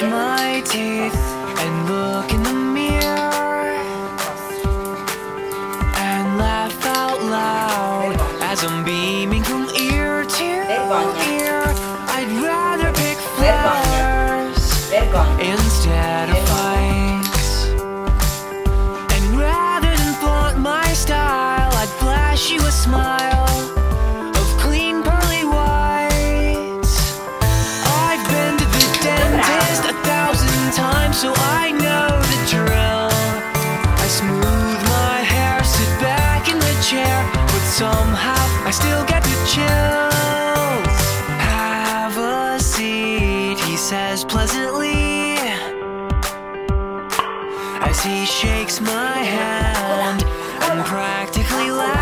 brush my teeth and look in the mirror and laugh out loud as I'm beaming from ear to ear. I'd rather pick flowers instead of fights, and rather than flaunt my style, I'd flash you a smile of clean pearly whites. I've been to the dentist 1,000 times, so I know the drill. I smooth my hair, sit back in the chair, but somehow I still get the chills. Have a seat, he says pleasantly, as he shakes my hand and practically laughs.